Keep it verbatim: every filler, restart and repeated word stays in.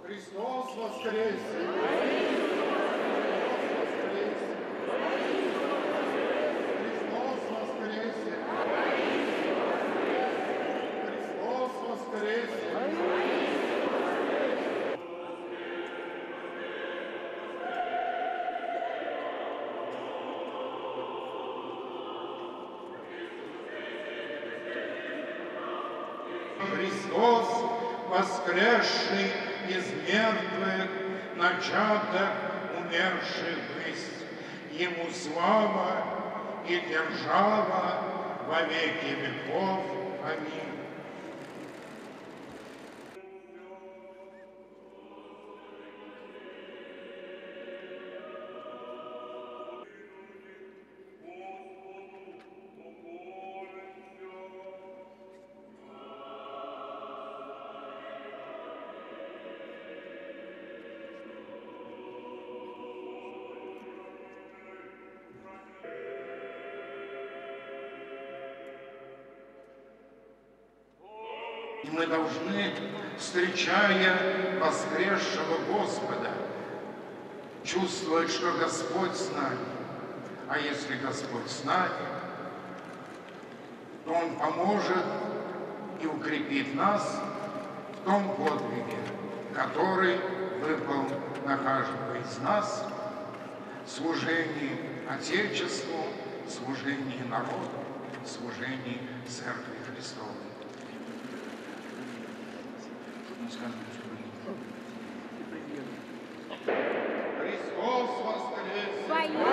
Христос воскресе! Христос воскресе! Христос воскресе! Христос, воскресший из мертвых, начаток умерших быть, Ему слава и держава во веки веков. Аминь. Мы должны, встречая воскресшего Господа, чувствовать, что Господь с нами. А если Господь с нами, то Он поможет и укрепит нас в том подвиге, который выпал на каждого из нас, в служении Отечеству, в служении народу, в служении Церкви Христовой. Христос воскресе!